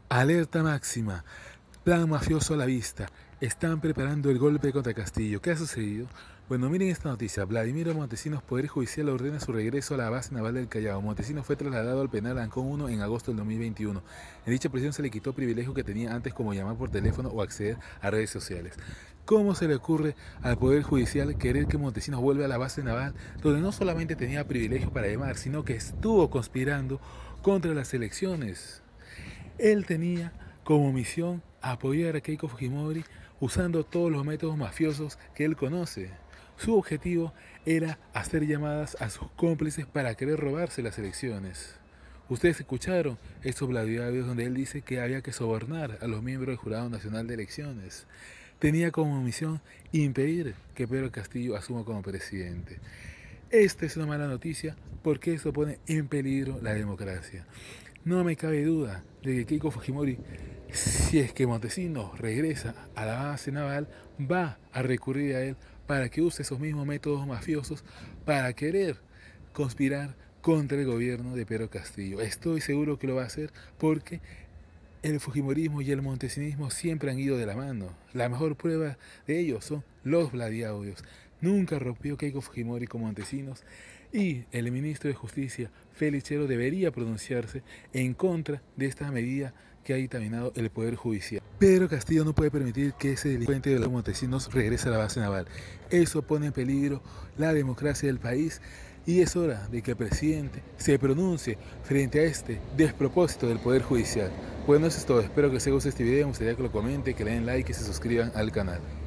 Alerta máxima. Plan mafioso a la vista. Están preparando el golpe contra Castillo. ¿Qué ha sucedido? Bueno, miren esta noticia. Vladimiro Montesinos, Poder Judicial, ordena su regreso a la base naval del Callao. Montesinos fue trasladado al penal Ancón 1 en agosto del 2021. En dicha prisión se le quitó privilegio que tenía antes, como llamar por teléfono o acceder a redes sociales. ¿Cómo se le ocurre al Poder Judicial querer que Montesinos vuelva a la base naval, donde no solamente tenía privilegio para llamar, sino que estuvo conspirando contra las elecciones? Él tenía como misión apoyar a Keiko Fujimori usando todos los métodos mafiosos que él conoce. Su objetivo era hacer llamadas a sus cómplices para querer robarse las elecciones. Ustedes escucharon estos audios donde él dice que había que sobornar a los miembros del Jurado Nacional de Elecciones. Tenía como misión impedir que Pedro Castillo asuma como presidente. Esta es una mala noticia porque esto pone en peligro la democracia. No me cabe duda de que Keiko Fujimori, si es que Montesinos regresa a la base naval, va a recurrir a él para que use esos mismos métodos mafiosos para querer conspirar contra el gobierno de Pedro Castillo. Estoy seguro que lo va a hacer porque el fujimorismo y el montesinismo siempre han ido de la mano. La mejor prueba de ello son los Vladiaudios. Nunca rompió Keiko Fujimori con Montesinos y el ministro de Justicia, Félix Chero, debería pronunciarse en contra de esta medida que ha dictaminado el Poder Judicial. Pedro Castillo no puede permitir que ese delincuente de los Montesinos regrese a la base naval. Eso pone en peligro la democracia del país y es hora de que el presidente se pronuncie frente a este despropósito del Poder Judicial. Bueno, eso es todo. Espero que les guste este video. Me gustaría que lo comenten, que le den like y se suscriban al canal.